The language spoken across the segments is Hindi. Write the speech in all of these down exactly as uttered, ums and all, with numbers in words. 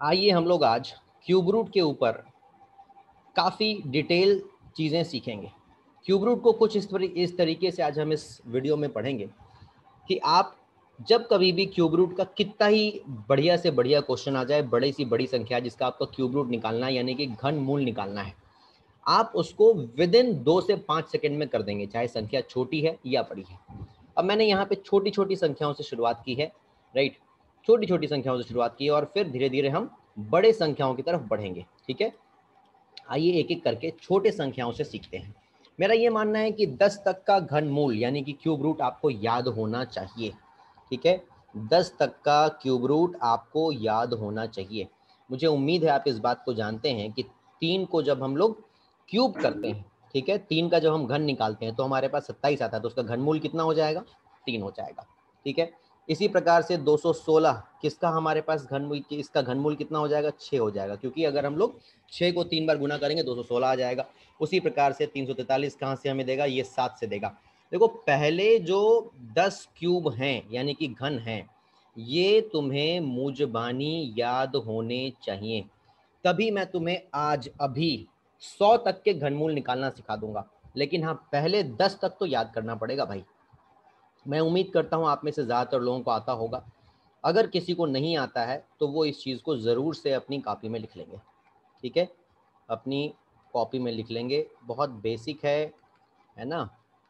आइए हम लोग आज क्यूब रूट के ऊपर काफ़ी डिटेल चीज़ें सीखेंगे। क्यूब रूट को कुछ इस तरी इस तरीके से आज हम इस वीडियो में पढ़ेंगे कि आप जब कभी भी क्यूब रूट का कितना ही बढ़िया से बढ़िया क्वेश्चन आ जाए, बड़ी सी बड़ी संख्या जिसका आपका क्यूब रूट निकालना है यानी कि घन मूल निकालना है, आप उसको विद इन दो से पाँच सेकेंड में कर देंगे, चाहे संख्या छोटी है या बड़ी है। अब मैंने यहाँ पे छोटी छोटी संख्याओं से शुरुआत की है, राइट। छोटी छोटी संख्याओं से शुरुआत की है और फिर धीरे धीरे हम बड़े संख्याओं की तरफ बढ़ेंगे, ठीक है। आइए एक एक करके छोटे संख्याओं से सीखते हैं। मेरा ये मानना है कि दस तक का घनमूल यानी कि क्यूब रूट आपको याद होना चाहिए, ठीक है। दस तक का क्यूब रूट आपको याद होना चाहिए। मुझे उम्मीद है आप इस बात को जानते हैं कि तीन को जब हम लोग क्यूब करते हैं, ठीक है, तीन का जब हम घन निकालते हैं तो हमारे पास सत्ताईस आता है, तो उसका घनमूल कितना हो जाएगा? तीन हो जाएगा, ठीक है। इसी प्रकार से दो सौ सोलह किसका हमारे पास घनमूल, इसका घनमूल कितना हो जाएगा? छः हो जाएगा, क्योंकि अगर हम लोग छः को तीन बार गुना करेंगे दो सौ सोलह आ जाएगा। उसी प्रकार से तीन सौ तैंतालीस कहाँ से हमें देगा? ये सात से देगा। देखो पहले जो दस क्यूब हैं यानी कि घन हैं, ये तुम्हें मुजबानी याद होने चाहिए, तभी मैं तुम्हें आज अभी सौ तक के घनमूल निकालना सिखा दूंगा। लेकिन हाँ, पहले दस तक तो याद करना पड़ेगा भाई। मैं उम्मीद करता हूँ आप में से ज़्यादातर लोगों को आता होगा। अगर किसी को नहीं आता है तो वो इस चीज़ को ज़रूर से अपनी कॉपी में लिख लेंगे, ठीक है, अपनी कॉपी में लिख लेंगे। बहुत बेसिक है है ना।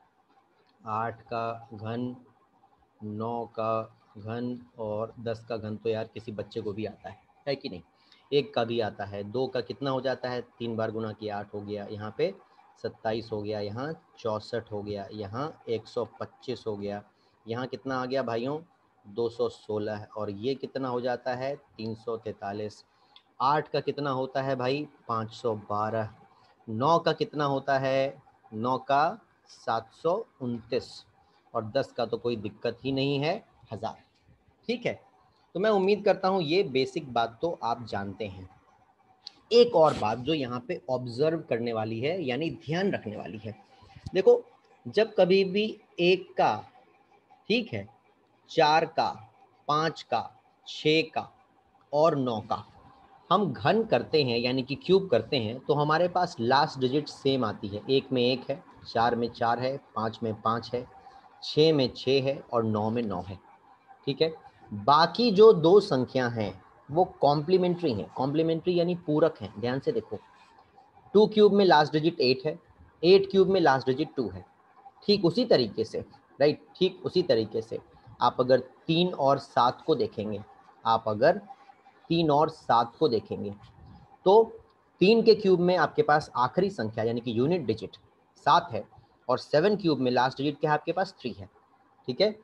आठ का घन, नौ का घन और दस का घन तो यार किसी बच्चे को भी आता है है कि नहीं। एक का भी आता है। दो का कितना हो जाता है? तीन बार गुना किया आठ हो गया, यहाँ पे सत्ताईस हो गया, यहाँ चौंसठ हो गया, यहाँ एक सौ पच्चीस हो गया, यहाँ कितना आ गया भाइयों? दो सौ सोलह। और ये कितना हो जाता है? तीन सौ तैंतालीस। आठ का कितना होता है भाई? पाँच सौ बारह। नौ का कितना होता है? नौ का सात सौ उनतीस। और दस का तो कोई दिक्कत ही नहीं है, हज़ार, ठीक है। तो मैं उम्मीद करता हूँ ये बेसिक बात तो आप जानते हैं। एक और बात जो यहाँ पे ऑब्जर्व करने वाली है यानी ध्यान रखने वाली है, देखो जब कभी भी एक का, ठीक है, चार का, पाँच का, छः का और नौ का हम घन करते हैं यानी कि क्यूब करते हैं, तो हमारे पास लास्ट डिजिट सेम आती है। एक में एक है, चार में चार है, पाँच में पाँच है, छः में छः है और नौ में नौ है, ठीक है। बाकी जो दो संख्या हैं वो कॉम्प्लीमेंट्री हैं। कॉम्प्लीमेंट्री यानी पूरक हैं। ध्यान से देखो, टू क्यूब में लास्ट डिजिट एट है, एट क्यूब में लास्ट डिजिट टू है। ठीक उसी तरीके से, राइट, ठीक उसी तरीके से आप अगर तीन और सात को देखेंगे, आप अगर तीन और सात को देखेंगे तो तीन के क्यूब में आपके पास आखिरी संख्या यानी कि यूनिट डिजिट सात है और सेवन क्यूब में लास्ट डिजिट क्या है? आपके पास थ्री है, ठीक है।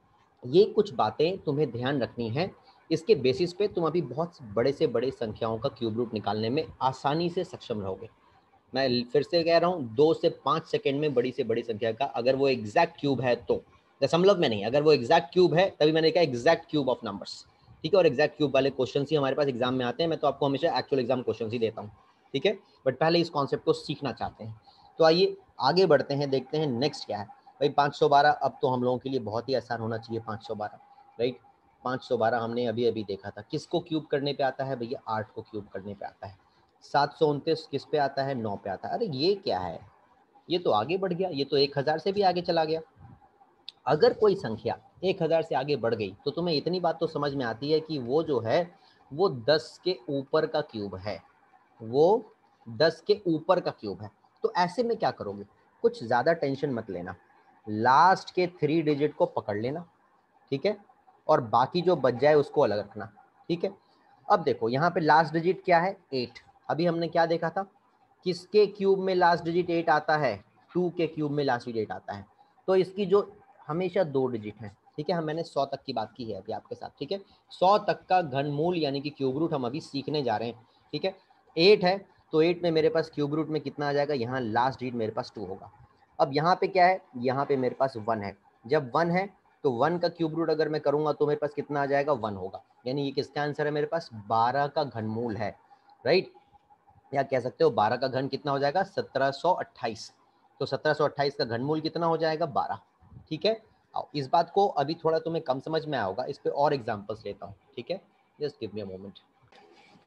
ये कुछ बातें तुम्हें ध्यान रखनी है। इसके बेसिस पे तुम अभी बहुत बड़े से बड़े संख्याओं का क्यूब रूट निकालने में आसानी से सक्षम रहोगे। मैं फिर से कह रहा हूँ, दो से पाँच सेकंड में बड़ी से बड़ी संख्या का, अगर वो एग्जैक्ट क्यूब है तो, दशमलव में नहीं, अगर वो एग्जैक्ट क्यूब है तभी मैंने कहा एग्जैक्ट क्यूब ऑफ नंबर्स, ठीक है। और एग्जैक्ट क्यूब वाले क्वेश्चन ही हमारे पास एग्जाम में आते हैं। मैं तो आपको हमेशा एक्चुअल एग्जाम क्वेश्चन ही देता हूँ, ठीक है। बट पहले इस कॉन्सेप्ट को सीखना चाहते हैं तो आइए आगे बढ़ते हैं, देखते हैं नेक्स्ट क्या है भाई। पाँच सौ बारह अब तो हम लोगों के लिए बहुत ही आसान होना चाहिए। पाँच सौ बारह, राइट। पाँच सौ बारह हमने अभी अभी देखा था। किसको क्यूब करने पे आता है भैया? आठ को क्यूब करने पे आता है। सात सौ उनतीस किस पे आता है? नौ पे आता है। अरे ये क्या है, ये तो आगे बढ़ गया, ये तो एक हज़ार से भी आगे चला गया। अगर कोई संख्या एक हज़ार से आगे बढ़ गई तो तुम्हें इतनी बात तो समझ में आती है कि वो जो है वो दस के ऊपर का क्यूब है, वो दस के ऊपर का क्यूब है। तो ऐसे में क्या करोगे? कुछ ज़्यादा टेंशन मत लेना, लास्ट के थ्री डिजिट को पकड़ लेना, ठीक है, और बाकी जो बच जाए उसको अलग रखना, ठीक है। अब देखो यहाँ पे लास्ट डिजिट क्या है? एट। अभी हमने क्या देखा था? किसके क्यूब में लास्ट डिजिट एट आता है? टू के क्यूब में लास्ट डिजिट आता है। तो इसकी जो हमेशा दो डिजिट है, ठीक है। हम मैंने सौ तक की बात की है अभी आपके साथ, ठीक है। सौ तक का घनमूल यानी कि क्यूब रूट हम अभी सीखने जा रहे हैं, ठीक है। एट है तो एट में मेरे पास क्यूब रूट में कितना आ जाएगा? यहाँ लास्ट डिजिट मेरे पास टू होगा। अब यहाँ पे क्या है? यहाँ पे मेरे पास वन है। जब वन है तो वन का क्यूब रूट अगर मैं करूंगा तो मेरे पास कितना आ जाएगा? वन होगा। यानी ये किसका आंसर है? मेरे पास बारह का घनमूल है, राइट। या कह सकते हो बारह का घन कितना हो जाएगा? सत्रह सौ अट्ठाईस। तो सत्रह सौ अट्ठाईस का घनमूल कितना हो जाएगा? बारह, ठीक है। आओ इस बात को अभी थोड़ा तुम्हें कम समझ में आया होगा, इस पे और एग्जांपल्स लेता हूँ, ठीक है। Just give me a moment.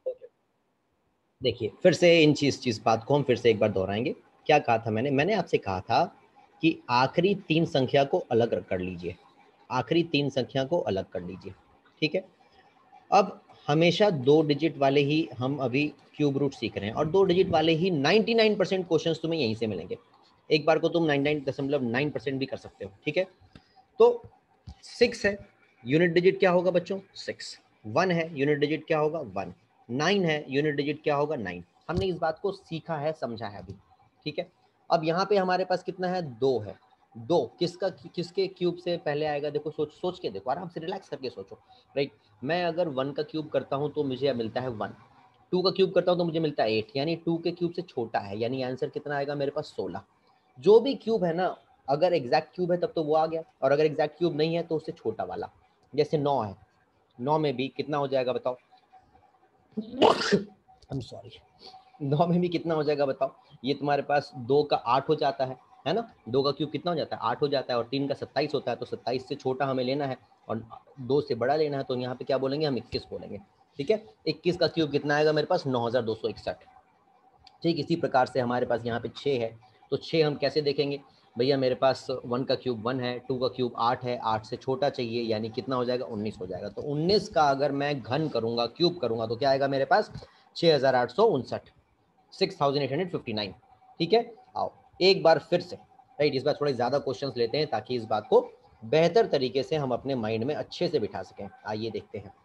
देखिए फिर से इन चीज चीज बात को हम फिर से एक बार दोहराएंगे। क्या कहा था मैंने मैंने आपसे कहा था कि आखिरी तीन संख्या को अलग कर लीजिए, आखिरी तीन संख्या को अलग कर लीजिए, ठीक है। अब हमेशा दो डिजिट वाले ही हम अभी क्यूब रूट सीख रहे हैं, और दो डिजिट वाले ही निन्यानवे परसेंट क्वेश्चंस तुम्हें यहीं से मिलेंगे। एक बार को तुम निन्यानवे दशमलव नौ परसेंट भी कर सकते हो, ठीक है। तो सिक्स है, यूनिट डिजिट क्या होगा बच्चों? सिक्स। वन है, यूनिट डिजिट क्या होगा? वन। नाइन है, यूनिट डिजिट क्या होगा? नाइन। हमने इस बात को सीखा है, समझा है अभी, ठीक है। अब यहाँ पे हमारे पास कितना है? दो है। दो किसका, किसके क्यूब से पहले आएगा? देखो सोच सोच के देखो, आराम से रिलैक्स करके सोचो, राइट। मैं अगर वन का क्यूब करता हूँ तो मुझे मिलता है वन, टू का क्यूब करता हूँ तो मुझे मिलता है एट, यानी टू के क्यूब से छोटा है, यानी आंसर कितना आएगा मेरे पास? सोलह। जो भी क्यूब है ना, अगर एग्जैक्ट क्यूब है तब तो वो आ गया, और अगर एग्जैक्ट क्यूब नहीं है तो उससे छोटा वाला। जैसे नौ है, नौ में भी कितना हो जाएगा बताओ? आई एम सॉरी, नौ में भी कितना हो जाएगा बताओ? ये तुम्हारे पास दो का आठ हो जाता है है ना। दो का क्यूब कितना हो जाता है? आठ हो जाता है, और तीन का सत्ताईस होता है, तो सत्ताईस से छोटा हमें लेना है और दो से बड़ा लेना है, तो यहाँ पे क्या बोलेंगे हम? इक्कीस बोलेंगे, ठीक है। इक्कीस का क्यूब कितना आएगा मेरे पास? नौ हज़ार दो सौ इकसठ। ठीक इसी प्रकार से हमारे पास यहाँ पे छः है, तो छः हम कैसे देखेंगे भैया? मेरे पास वन का क्यूब वन है, टू का क्यूब आठ है, आठ से छोटा चाहिए, यानी कितना हो जाएगा? उन्नीस हो जाएगा। तो उन्नीस का अगर मैं घन करूंगा, क्यूब करूंगा, तो क्या आएगा मेरे पास? छः हज़ार आठ सौ उनसठ, six thousand eight hundred fifty nine, ठीक है। आओ एक बार फिर से, राइट, इस बार थोड़े ज़्यादा क्वेश्चंस लेते हैं ताकि इस बात को बेहतर तरीके से हम अपने माइंड में अच्छे से बिठा सकें। आइए देखते हैं,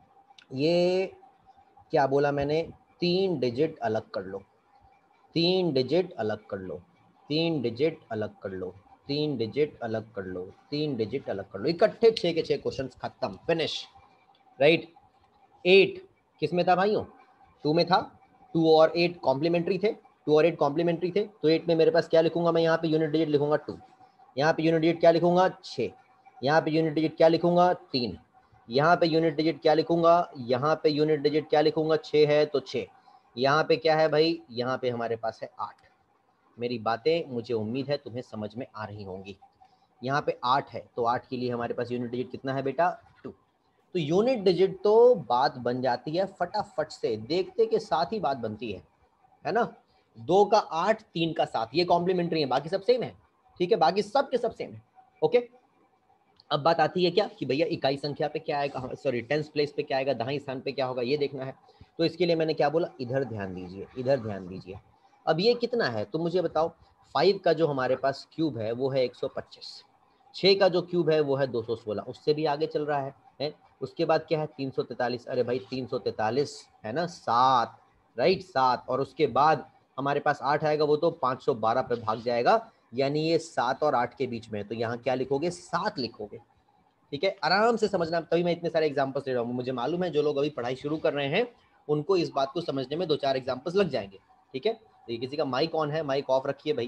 ये क्या बोला मैंने? तीन डिजिट अलग कर लो, तीन डिजिट अलग कर लो, तीन डिजिट अलग कर लो, तीन डिजिट अलग कर लो, तीन डिजिट अलग कर लो, इकट्ठे छः के छः क्वेश्चन खत्म, फिनिश, राइट। एट किस में था भाइयों? टू में था। टू और एट कॉम्प्लीमेंट्री थे, टू और एट कॉम्प्लीमेंट्री थे, तो एट में मेरे पास क्या लिखूंगा मैं? यहाँ पे यूनिट डिजिट लिखूंगा टू, यहाँ पे यूनिट डिजिट क्या लिखूंगा? छः, यहाँ पे यूनिट डिजिट क्या लिखूंगा? तीन, यहाँ पे यूनिट डिजिट क्या लिखूंगा? यहाँ पे यूनिट डिजिट क्या लिखूंगा? छः है तो छः, यहाँ पे क्या है भाई? यहाँ पे हमारे पास है आठ। मेरी बातें मुझे उम्मीद है तुम्हें समझ में आ रही होंगी। यहाँ पे आठ है, तो आठ के लिए हमारे पास यूनिट डिजिट कितना है बेटा? टू। तो यूनिट डिजिट तो बात बन जाती है फटाफट से, देखते के साथ ही बात बनती है, है ना। दो का आठ, तीन का सात, ये कॉम्प्लीमेंट्री है, बाकी सब सेम है, ठीक है, बाकी सब के सब सेम है, ओके। अब बात आती है क्या कि भैया इकाई संख्या पे क्या आएगा, सॉरी टेंस प्लेस पे क्या आएगा, दहाई स्थान पे क्या होगा, ये देखना है। तो इसके लिए मैंने क्या बोला? इधर ध्यान दीजिए, इधर ध्यान दीजिए। अब ये कितना है तुम मुझे बताओ? फाइव का जो हमारे पास क्यूब है वो है एक सौ पच्चीस, छः का जो क्यूब है वो है दो सौ सोलह, उससे भी आगे चल रहा है, है? उसके बाद क्या है? तीन सौ तैंतालीस, अरे भाई तीन सौ तैंतालीस है ना, सात, राइट, सात। और उसके बाद हमारे पास आठ आएगा, वो तो पाँच सौ बारह पे भाग जाएगा, यानी ये सात और आठ के बीच में है, तो यहाँ क्या लिखोगे? सात लिखोगे, ठीक है। आराम से समझना, तभी मैं इतने सारे एग्जांपल्स दे रहा हूँ। मुझे मालूम है जो लोग अभी पढ़ाई शुरू कर रहे हैं उनको इस बात को समझने में दो चार एग्जांपल्स लग जाएंगे, ठीक है। तो ये किसी का माइक ऑन है, माइक ऑफ रखिए भाई,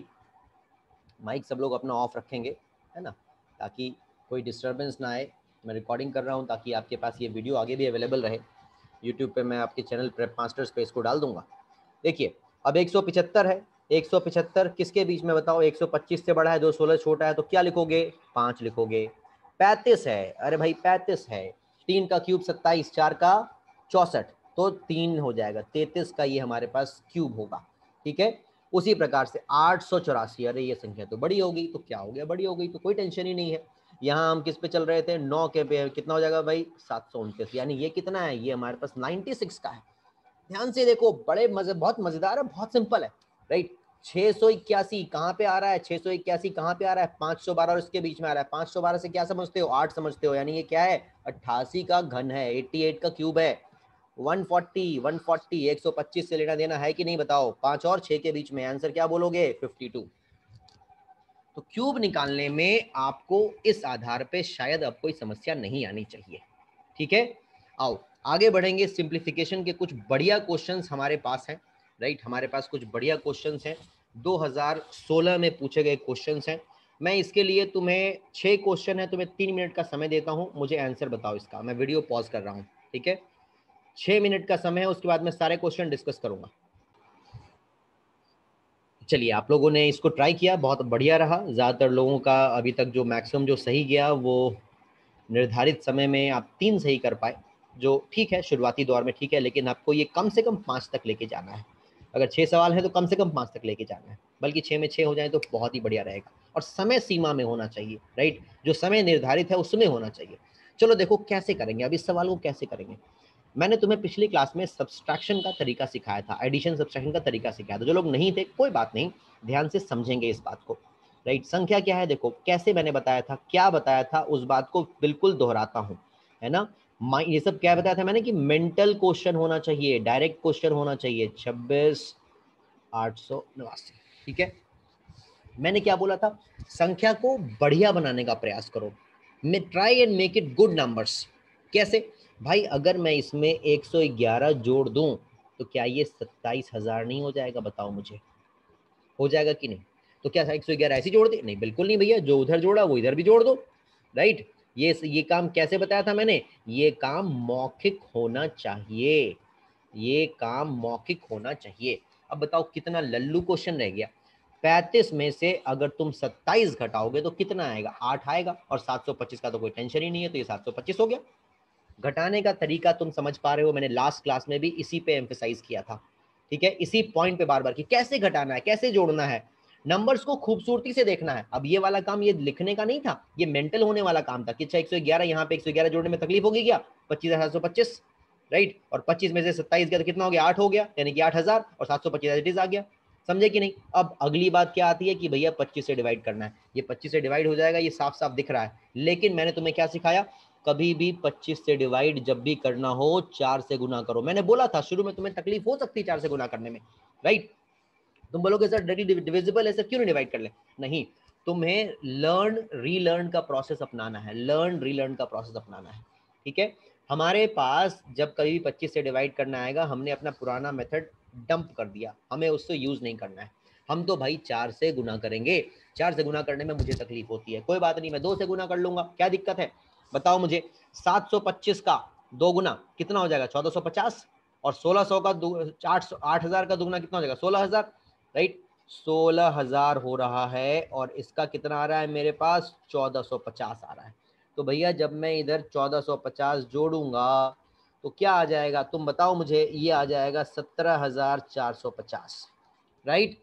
माइक सब लोग अपना ऑफ रखेंगे, है ना, ताकि कोई डिस्टर्बेंस ना आए। मैं रिकॉर्डिंग कर रहा हूँ ताकि आपके पास ये वीडियो आगे भी अवेलेबल रहे। यूट्यूब पे मैं आपके चैनल प्रेप मास्टर्स पे इसको डाल दूंगा। देखिए अब एक सौ पचहत्तर है, एक सौ पचहत्तर किसके बीच में बताओ? एक सौ पच्चीस से बड़ा है, दो सौ सोलह छोटा है, तो क्या लिखोगे? पाँच लिखोगे। पैंतीस है, अरे भाई पैंतीस है, तीन का क्यूब सत्ताईस, चार का चौसठ, तो तीन हो जाएगा, तैंतीस का ये हमारे पास क्यूब होगा, ठीक है। उसी प्रकार से आठ सौ चौरासी, अरे ये संख्या तो बड़ी हो गई, तो क्या हो गया? बड़ी हो गई तो कोई टेंशन ही नहीं है। यहाँ हम किस पे चल रहे थे? नौ के पे, कितना हो जाएगा भाई? सात सौ उनतीस, यानी ये कितना है? ये हमारे पास छियानवे का है। ध्यान से देखो, बड़े मजे, बहुत मजेदार है, बहुत सिंपल है, राइट। छह सौ इक्यासी कहाँ पे आ रहा है? छह सौ इक्यासी कहाँ पे आ रहा है? पाँच सौ बारह और इसके बीच में आ रहा है। पाँच सौ बारह से क्या समझते हो? आठ समझते हो, यानी ये क्या है? अट्ठासी का घन है, अट्ठासी का क्यूब है। एक सौ चालीस, एक सौ चालीस, एक सौ पच्चीस से लेना देना है कि नहीं बताओ? पाँच और छह के बीच में, आंसर क्या बोलोगे? बावन। तो क्यूब निकालने में आपको इस आधार पे शायद अब कोई समस्या नहीं आनी चाहिए, ठीक है। आओ आगे बढ़ेंगे, सिंप्लीफिकेशन के कुछ बढ़िया क्वेश्चंस हमारे पास हैं, राइट, हमारे पास कुछ बढ़िया क्वेश्चंस हैं, दो हज़ार सोलह में पूछे गए क्वेश्चंस हैं। मैं इसके लिए तुम्हें छह क्वेश्चन है, तुम्हें तीन मिनट का समय देता हूं, मुझे आंसर बताओ इसका। मैं वीडियो पॉज कर रहा हूं, ठीक है। छह मिनट का समय है, उसके बाद मैं सारे क्वेश्चन डिस्कस करूंगा। चलिए, आप लोगों ने इसको ट्राई किया, बहुत बढ़िया रहा। ज़्यादातर लोगों का अभी तक जो मैक्सिमम जो सही गया वो निर्धारित समय में आप तीन सही कर पाए, जो ठीक है शुरुआती दौर में ठीक है, लेकिन आपको ये कम से कम पाँच तक लेके जाना है। अगर छः सवाल है तो कम से कम पाँच तक लेके जाना है, बल्कि छः में छः हो जाए तो बहुत ही बढ़िया रहेगा, और समय सीमा में होना चाहिए, राइट, जो समय निर्धारित है उसमें होना चाहिए। चलो देखो कैसे करेंगे, अब इस सवाल को कैसे करेंगे। मैंने तुम्हें पिछली क्लास में सब्सट्रैक्शन का तरीका सिखाया था, एडिशन सब्सट्रैक्शन का तरीका सिखाया था। जो लोग नहीं थे कोई बात नहीं, ध्यान से समझेंगे इस बात को, राइट। संख्या क्या है, देखो कैसे मैंने बताया था, क्या बताया था, उस बात को बिल्कुल दोहराता हूँ, है ना। ये सब क्या बताया था मैंने कि मेंटल क्वेश्चन होना चाहिए, डायरेक्ट क्वेश्चन होना चाहिए। छब्बीस आठ सौ नवासी, ठीक है। मैंने क्या बोला था, संख्या को बढ़िया बनाने का प्रयास करो, मैं try and make it good numbers. कैसे भाई, अगर मैं इसमें एक सौ ग्यारह जोड़ दूं तो क्या ये सत्ताईस हजार नहीं हो जाएगा, बताओ मुझे, हो जाएगा कि नहीं। तो क्या एक सौ ग्यारह ऐसे जोड़ दे, नहीं बिल्कुल नहीं भैया, जो उधर जोड़ा वो इधर भी जोड़ दो, राइट। ये ये काम कैसे बताया था मैंने, ये काम मौखिक होना चाहिए, ये काम मौखिक होना चाहिए। अब बताओ कितना लल्लू क्वेश्चन रह गया। पैंतीस में से अगर तुम सत्ताईस घटाओगे तो कितना आएगा, आठ आएगा, और सात सौ पच्चीस का तो कोई टेंशन ही नहीं है, तो ये सात सौ पच्चीस हो गया। घटाने का तरीका तुम समझ पा रहे हो, मैंने लास्ट क्लास में भी इसी पे एम्फेसाइज किया था, ठीक है, इसी पॉइंट पे बार बार कि कैसे घटाना है, कैसे जोड़ना है, नंबर्स को खूबसूरती से देखना है। अब ये वाला काम ये लिखने का नहीं था, ये मेंटल होने वाला काम था कि अच्छा एक सौ ग्यारह यहाँ पे एक सौ ग्यारह जोड़ने में तकलीफ होगी क्या, पच्चीस हजार सात सौ पच्चीस, राइट, और पच्चीस में से सत्ताईस गया तो कितना हो गया, आठ हो गया, यानी कि आठ हजार, और सात सौ पच्चीस आ गया, समझे कि नहीं। अब अगली बात क्या आती है कि भैया पच्चीस से डिवाइड करना है, ये पच्चीस से डिवाइड हो जाएगा, ये साफ साफ दिख रहा है, लेकिन मैंने तुम्हें क्या सिखाया, कभी भी पच्चीस से डिवाइड जब भी करना हो चार से गुना करो। मैंने बोला था शुरू में तुम्हें तकलीफ हो सकती है चार से गुना करने में, राइट। तुम बोलोगे सर डायरेक्टली डिविजिबल है सर, क्यों नहीं डिवाइड कर ले, नहीं, तुम्हें लर्न रीलर्न का प्रोसेस अपनाना है, लर्न रीलर्न का प्रोसेस अपनाना है, ठीक है। हमारे पास जब कभी पच्चीस से डिवाइड करना आएगा, हमने अपना पुराना मेथड डंप कर दिया, हमें उससे यूज नहीं करना है, हम तो भाई चार से गुना करेंगे। चार से गुना करने में मुझे तकलीफ होती है, कोई बात नहीं, मैं दो से गुना कर लूंगा, क्या दिक्कत है, बताओ मुझे। सात सौ पच्चीस का दो गुना कितना हो जाएगा, चौदह सौ पचास, और सोलह सौ का आठ सौ आठ हजार का दुगुना कितना हो जाएगा, सोलह हजार, राइट। सोलह हजार हो रहा है, और इसका कितना आ रहा है मेरे पास, चौदह सौ पचास आ रहा है। तो भैया जब मैं इधर चौदह सौ पचास जोड़ूंगा तो क्या आ जाएगा, तुम बताओ मुझे, ये आ जाएगा सत्रह हजार चार सौ पचास, राइट।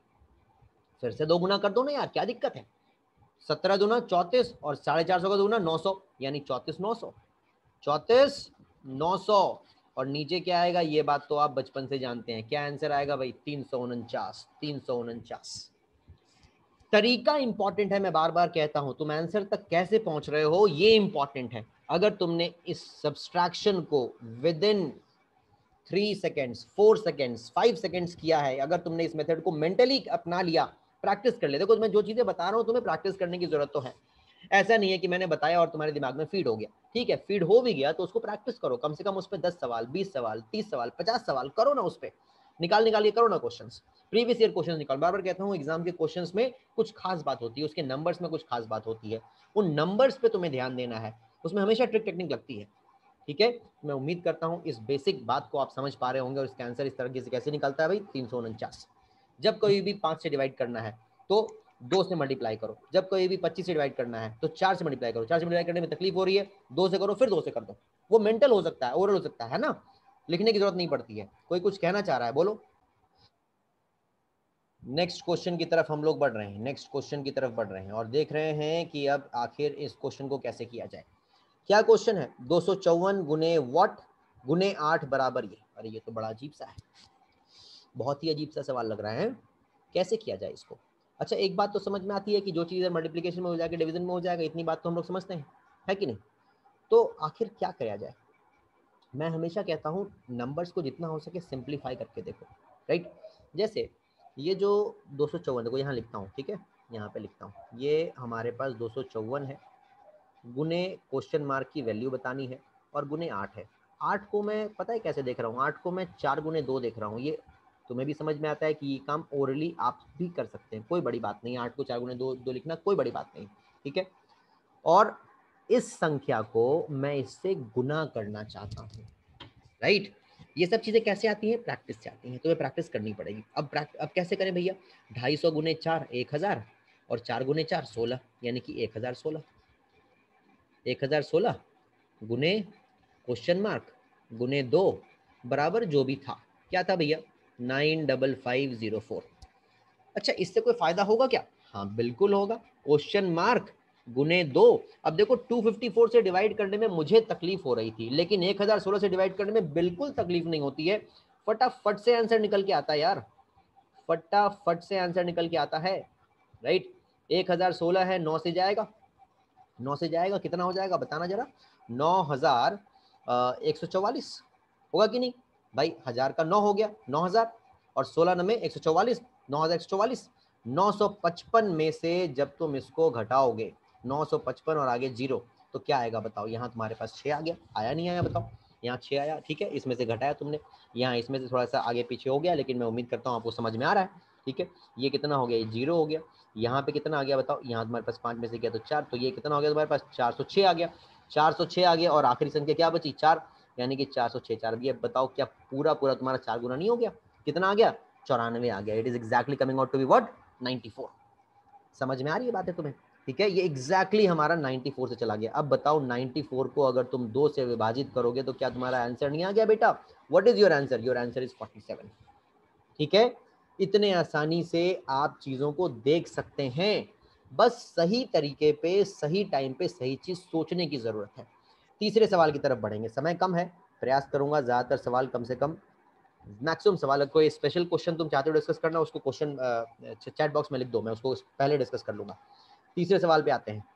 फिर से दो गुना कर दो ना यार, क्या दिक्कत है, सत्रह दुना चौतीस, और साढ़े चार सौ का दुना नौ सौ, यानी चौतीस नौ सौ, चौतीस नौ सौ, और नीचे क्या आएगा, ये बात तो आप बचपन से जानते हैं, क्या आंसर आएगा भाई, तीन सौ उनचास, तीन सौ उनचास। तरीका इंपॉर्टेंट है, मैं बार बार कहता हूं, तुम आंसर तक कैसे पहुंच रहे हो ये इंपॉर्टेंट है। अगर तुमने इस सब्सट्रैक्शन को within three seconds, four seconds, five seconds किया है, अगर तुमने इस मेथड को मेंटली अपना लिया, प्रैक्टिस कर ले, देखो मैं जो चीजें बता रहा हूं तुम्हें प्रैक्टिस करने की जरूरत तो है, ऐसा नहीं है कि मैंने बताया और तुम्हारे दिमाग में फीड हो गया, ठीक है, फीड हो भी गया तो उसको प्रैक्टिस करो, कम से कम उस पर दस सवाल, बीस सवाल, तीस सवाल, पचास सवाल करो ना, उस पर निकाल निकाल के करो ना क्वेश्चंस, प्रीवियस ईयर क्वेश्चंस निकाल। बार बार कहता हूं एग्जाम के क्वेश्चंस में कुछ खास बात होती है, उसके नंबर्स में कुछ खास बात होती है, उन नंबर्स पे तुम्हें ध्यान देना है, उसमें हमेशा ट्रिक टेक्निक लगती है, ठीक है। मैं उम्मीद करता हूं इस बेसिक बात को आप समझ पा रहे होंगे, और इसका आंसर इस तरीके से कैसे निकलता है भाई, तीन सौ उनचास। जब कोई भी पांच से डिवाइड करना है तो दो से मल्टीप्लाई करो, जब कोई भी पच्चीस से डिवाइड करना है तो चार से मल्टीप्लाई करो, चार से मल्टीप्लाई करने में तकलीफ हो रही है, दो से करो, फिर दो से कर दो, वो मेंटल हो सकता है, ओरल हो सकता है ना, लिखने की जरूरत नहीं पड़ती है। कोई कुछ कहना चाह रहा है, बोलो। नेक्स्ट क्वेश्चन की तरफ हम लोग बढ़ रहे हैं, नेक्स्ट क्वेश्चन की तरफ बढ़ रहे हैं, और देख रहे हैं कि अब आखिर इस क्वेश्चन को कैसे किया जाए। क्या क्वेश्चन है, दो सौ चौवन गुने वॉट गुने आठ बराबर ये, अरे ये तो बड़ा अजीब सा है, बहुत ही अजीब सा सवाल लग रहा है, कैसे किया जाए इसको। अच्छा एक बात तो समझ में आती है कि जो चीज़ मल्टीप्लिकेशन में हो जाएगा डिवीजन में हो जाएगा, इतनी बात तो हम लोग समझते हैं, है कि नहीं। तो आखिर क्या किया जाए, मैं हमेशा कहता हूँ नंबर्स को जितना हो सके सिंप्लीफाई करके देखो, राइट। जैसे ये जो दो सौ चौवन देखो, यहाँ लिखता हूँ, ठीक है, यहाँ पे लिखता हूँ, ये हमारे पास दो सौ चौवन है, गुने क्वेश्चन मार्क की वैल्यू बतानी है, और गुने आठ है। आठ को मैं पता है कैसे देख रहा हूँ, आठ को मैं चार गुने दो देख रहा हूँ, ये तुम्हें भी समझ में आता है कि ये काम ओरली आप भी कर सकते हैं, कोई बड़ी बात नहीं, आठ को चार गुने दो दो लिखना कोई बड़ी बात नहीं, ठीक है। और इस संख्या को मैं इससे गुना करना चाहता हूँ, राइट। ये सब चीज़ें कैसे आती हैं, प्रैक्टिस से आती हैं, तुम्हें प्रैक्टिस करनी पड़ेगी। अब अब कैसे करें भैया, ढाई सौ गुने चार एक हज़ार, और चार गुने चार सोलह, यानी कि एक हज़ार सोलह, एक हज़ार सोलह गुने क्वेश्चन मार्क गुने दो बराबर जो भी था, क्या था भैया, nine double five zero four. अच्छा, इससे कोई फायदा होगा क्या? हाँ बिल्कुल होगा। क्वेश्चन मार्क गुने दो। अब देखो दो सौ चौवन से डिवाइड करने में मुझे तकलीफ हो रही थी, लेकिन एक हज़ार सोलह से डिवाइड करने में बिल्कुल तकलीफ नहीं होती है। फटाफट से आंसर निकल के आता है यार, फटाफट से आंसर निकल के आता है, राइट। एक हज़ार सोलह है, नौ से जाएगा, नौ से जाएगा, कितना हो जाएगा बताना जरा, नौ हजार एक सौ चौवालीस होगा कि नहीं भाई? हजार का नौ हो गया, नौ हजार, और सोलह नमे एक सौ चौवालीस, नौ हजार एक सौ चौवालीस। नौ सौ पचपन में से जब तुम इसको घटाओगे, नौ सौ पचपन और आगे जीरो, तो क्या आएगा बताओ? यहाँ तुम्हारे पास छः आ गया, आया नहीं आया बताओ? यहाँ छः आया, ठीक है, इसमें से घटाया तुमने, यहाँ इसमें से थोड़ा सा आगे पीछे हो गया, लेकिन मैं उम्मीद करता हूँ आपको समझ में आ रहा है, ठीक है। ये कितना हो गया, ये जीरो हो गया। यहाँ पे कितना आ गया बताओ? यहाँ तुम्हारे पास पाँच में से गया तो चार, तो ये कितना हो गया तुम्हारे पास, चार सौ छः आ गया, चार सौ छः आ गया, और आखिरी संख्या क्या बची, चार, यानी कि चार सौ छः चार। ये बताओ क्या पूरा पूरा तुम्हारा चार गुना नहीं हो गया? कितना आ गया, चौरानवे आ गया। It is exactly coming out to be what, ninety four. समझ में आ रही है बातें तुम्हें? ठीक है, ये एग्जैक्टली exactly हमारा चौरानवे से चला गया। अब बताओ चौरानवे को अगर तुम दो से विभाजित करोगे तो क्या तुम्हारा आंसर नहीं आ गया बेटा? What is your answer? Your answer is सैंतालीस। ठीक है, इतने आसानी से आप चीजों को देख सकते हैं, बस सही तरीके पे सही टाइम पे सही चीज सोचने की जरूरत है। तीसरे सवाल की तरफ बढ़ेंगे, समय कम है, प्रयास करूंगा ज्यादातर सवाल कम से कम, मैक्सिमम सवाल। कोई स्पेशल क्वेश्चन तुम चाहते हो डिस्कस करना, उसको क्वेश्चन चैट बॉक्स में लिख दो, मैं उसको पहले डिस्कस कर लूंगा। तीसरे सवाल पे आते हैं,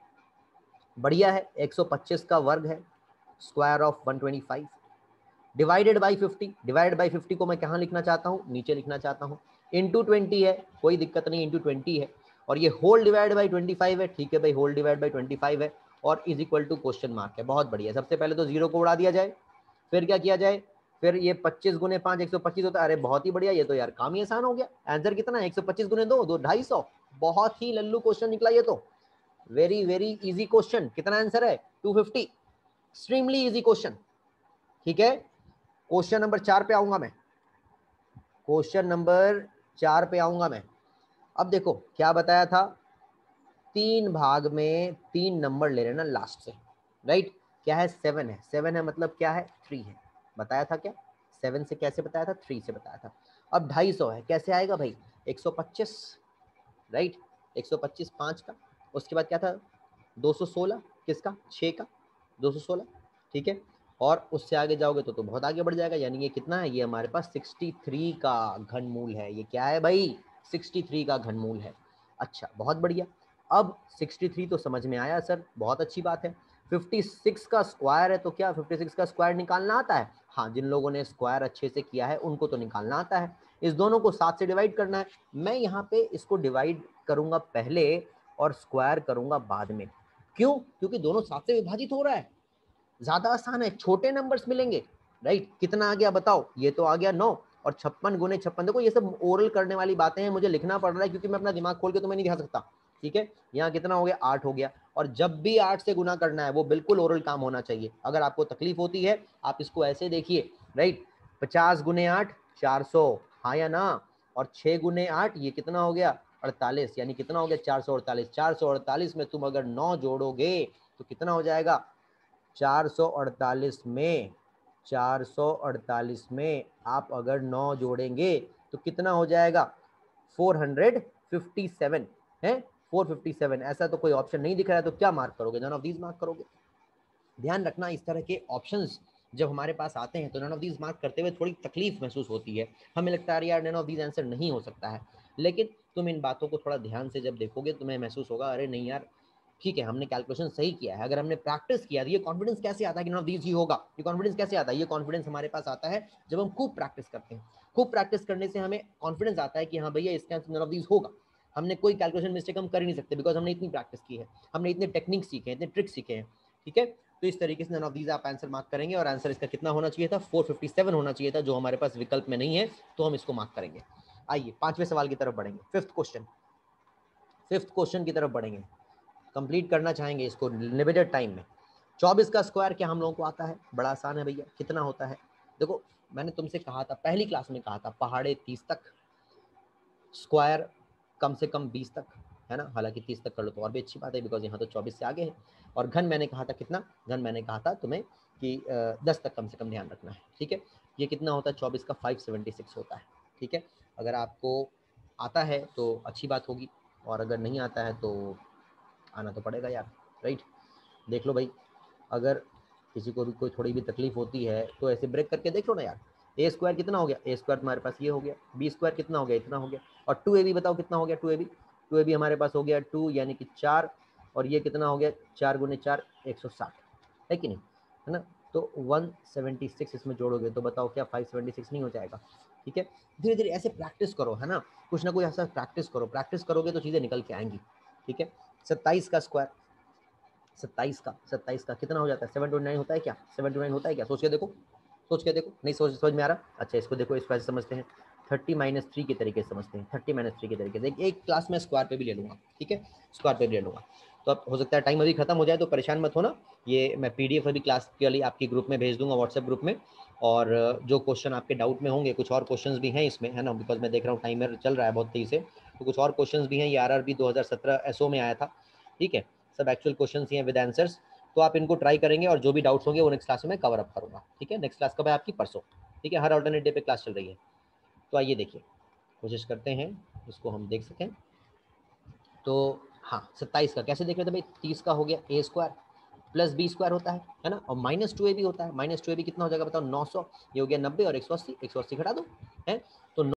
बढ़िया है। एक सौ पच्चीस का वर्ग है, स्क्वायर ऑफ एक सौ पच्चीस divided by fifty. Divide by fifty को मैं कहाँ लिखना चाहता हूँ, नीचे लिखना चाहता हूँ। इंटू ट्वेंटी है, कोई दिक्कत नहीं, इंटू ट्वेंटी है, और ये whole divide by twenty five है, ठीक है भाई, whole divide by twenty five है, और is equal to question mark है। बहुत बढ़िया। सबसे पहले तो जीरो को उड़ा दिया जाए, फिर क्या किया जाए, फिर ये पच्चीस गुने पाँच एक सौ पच्चीस होता है। अरे बहुत ही बढ़िया, ये तो यार काम ही आसान हो गया। आंसर कितना है, एक सौ पच्चीस गुने दो, दो ढाई सौ। बहुत ही लल्लू क्वेश्चन निकला ये तो, वेरी वेरी इजी क्वेश्चन। कितना आंसर है, two fifty. Extremely easy question, ठीक है। क्वेश्चन नंबर चार पे आऊंगा मैं, क्वेश्चन नंबर चार पे आऊंगा मैं। अब देखो क्या बताया था, तीन भाग में तीन नंबर ले लेना लास्ट से, राइट। क्या है, सेवन है, सेवन है मतलब क्या है, थ्री है। बताया था क्या, सेवन से कैसे बताया था, थ्री से बताया था। अब ढाई सौ है, कैसे आएगा भाई, एक सौ पच्चीस, राइट, एक सौ पच्चीस पाँच का, उसके बाद क्या था, दो सौ सोलह किसका, छः का, दो सौ सोलह, ठीक है। और उससे आगे जाओगे तो तो बहुत आगे बढ़ जाएगा, यानी ये कितना है, ये हमारे पास तिरसठ का घनमूल है। ये क्या है भाई, तिरसठ का घनमूल है। अच्छा बहुत बढ़िया। अब तिरसठ तो समझ में आया सर, बहुत अच्छी बात है। छप्पन का स्क्वायर है, तो क्या छप्पन का स्क्वायर निकालना आता है? हाँ, जिन लोगों ने स्क्वायर अच्छे से किया है उनको तो निकालना आता है। इस दोनों को सात से डिवाइड करना है। मैं यहाँ पे इसको डिवाइड करूंगा पहले और स्क्वायर करूंगा बाद में। क्यों? क्योंकि दोनों सात से विभाजित हो रहा है, ज्यादा आसान है, छोटे नंबर्स मिलेंगे, राइट। कितना आ गया बताओ, ये तो आ गया नौ, और छप्पन गुने छप्पन। देखो ये सब ओरल करने वाली बातें हैं, मुझे लिखना पड़ रहा है क्योंकि मैं अपना दिमाग खोल के तो मैं नहीं दिखा सकता, ठीक है। यहाँ कितना हो गया, आठ हो गया, और जब भी आठ से गुना करना है वो बिल्कुल ओरल काम होना चाहिए। अगर आपको तकलीफ होती है आप इसको ऐसे देखिए, राइट, पचास गुने आठ, चार सौ, हाँ या ना, और छः गुने आठ, ये कितना हो गया, अड़तालीस, यानी कितना हो गया, चार सौ अड़तालीस। चार सौ अड़तालीस में तुम अगर नौ जोड़ोगे तो कितना हो जाएगा, चार सौ अड़तालीस में, चार सौ अड़तालीस में आप अगर नौ जोड़ेंगे तो कितना हो जाएगा, चार सौ सत्तावन है, चार सौ सत्तावन। ऐसा तो कोई ऑप्शन नहीं दिख रहा है, तो क्या मार्क करोगे, नन ऑफ दीज मार्क करोगे। ध्यान रखना, इस तरह के ऑप्शंस जब हमारे पास आते हैं तो नन ऑफ दीज मार्क करते हुए थोड़ी तकलीफ महसूस होती है, हमें लगता है यार नन ऑफ दीज आंसर नहीं हो सकता है। लेकिन तुम इन बातों को थोड़ा ध्यान से जब देखोगे तुम्हें महसूस होगा, अरे नहीं यार ठीक है, हमने कैलकुलेशन सही किया है। अगर हमने प्रैक्टिस किया तो ये कॉन्फिडेंस कैसे आता है कि नन ऑफ दीज ही होगा, ये कॉन्फिडेंस कैसे आता है, ये कॉन्फिडेंस हमारे पास आता है जब हम खूब प्रैक्टिस करते हैं। खूब प्रैक्टिस करने से हमें कॉन्फिडेंस आता है कि हाँ भैया इसका आंसर नन ऑफ दीज होगा। हमने कोई कैलकुलेशन मिस्टेक हम कर ही नहीं सकते, बिकॉज हमने इतनी प्रैक्टिस की है, हमने इतने टेक्निक सीखे हैं, इतने ट्रिक्स सीखे हैं, ठीक है। तो इस तरीके से नन ऑफ दीज आप आंसर मार्क करेंगे, और आंसर इसका कितना होना चाहिए था, चार सौ सत्तावन होना चाहिए था, जो हमारे पास विकल्प में नहीं है, तो हम इसको मार्क करेंगे। आइए पांचवें सवाल की तरफ बढ़ेंगे, फिफ्थ क्वेश्चन, फिफ्थ क्वेश्चन की तरफ बढ़ेंगे, कंप्लीट करना चाहेंगे इसको लिमिटेड टाइम में। चौबीस का स्क्वायर क्या हम लोगों को आता है, बड़ा आसान है भैया, कितना होता है, देखो मैंने तुमसे कहा था पहली क्लास में, कहा था पहाड़े तीस तक, स्क्वायर कम से कम बीस तक, है ना। हालांकि तीस तक कर लो तो और भी अच्छी बात है, बिकॉज यहाँ तो चौबीस से आगे है। और घन मैंने कहा था कितना, घन मैंने कहा था तुम्हें कि दस तक कम से कम ध्यान रखना है, ठीक है। ये कितना होता है चौबीस का, फाइव सेवेंटी सिक्स होता है, ठीक है। अगर आपको आता है तो अच्छी बात होगी, और अगर नहीं आता है तो आना तो पड़ेगा यार, राइट। देख लो भाई, अगर किसी को भी कोई थोड़ी भी तकलीफ होती है तो ऐसे ब्रेक करके देख लो ना यार। ए स्क्वायर कितना हो गया, ए स्क्वायर तुम्हारे पास ये हो गया, बी स्क्वायर कितना हो गया, इतना हो गया, और टू ए बी बताओ कितना हो गया, two A B two A B हमारे पास हो गया टू, यानी कि चार, और ये कितना हो गया, चार गुने चार एक सौ साठ, है कि नहीं, है ना। तो वन सेवेंटी सिक्स इसमें जोड़ोगे तो बताओ क्या फाइव सेवेंटी सिक्स नहीं हो जाएगा, ठीक है। धीरे धीरे ऐसे प्रैक्टिस करो, है ना, कुछ ना कुछ ऐसा प्रैक्टिस करो, प्रैक्टिस करोगे तो चीज़ें निकल के आएंगी, ठीक है। सत्ताईस का स्क्वायर, सत्ताईस का सत्ताईस का कितना हो जाता है, सेवन ट्वेंटी नाइन होता है क्या, सेवन ट्वेंटी नाइन होता है क्या, सोच के देखो, सोच के देखो, नहीं सोच समझ में आ रहा, अच्छा इसको देखो, इस वजह से समझते हैं, थर्टी माइनस थ्री के तरीके से समझते हैं, थर्टी माइनस थ्री के तरीके से, एक, एक क्लास में स्क्वायर पे भी ले लूँगा, ठीक है, स्क्वायर पे भी ले लूँगा। तो अब हो सकता है टाइम अभी खत्म हो जाए, तो परेशान मत होना, ये मैं पीडीएफ अभी क्लास के लिए आपकी ग्रुप में भेज दूंगा, व्हाट्सएप ग्रुप में। और जो क्वेश्चन आपके डाउट में होंगे, कुछ और क्वेश्चंस भी हैं इसमें, है ना, बिकॉज मैं देख रहा हूँ टाइमर चल रहा है बहुत तेजी से, तो कुछ और क्वेश्चंस भी हैं, ये आरआरबी दो हज़ार सत्रह एसओ में आया था, ठीक है, सब एक्चुअल क्वेश्चंस ही हैं विद आंसर्स। तो आप इनको ट्राई करेंगे, और जो भी डाउट्स होंगे वो नेक्स्ट क्लास में कवर अप करूंगा, ठीक है। नेक्स्ट क्लास कब है आपकी, परसों, ठीक है, हर अल्टरनेट डे पे क्लास चल रही है। तो आइए देखिए, कोशिश करते हैं इसको हम देख सकें। तो हाँ, सत्ताईस का कैसे देख रहे थे भाई, तीस का हो गया A square plus B square होता है है ना, और माइनस टू ए भी होता है, माइनस टू ए भी कितना हो जाएगा बताओ, नौ सौ, ये हो गया नब्बे, और एक सौ अस्सी, एक सौ अस्सी घटा दो, है तो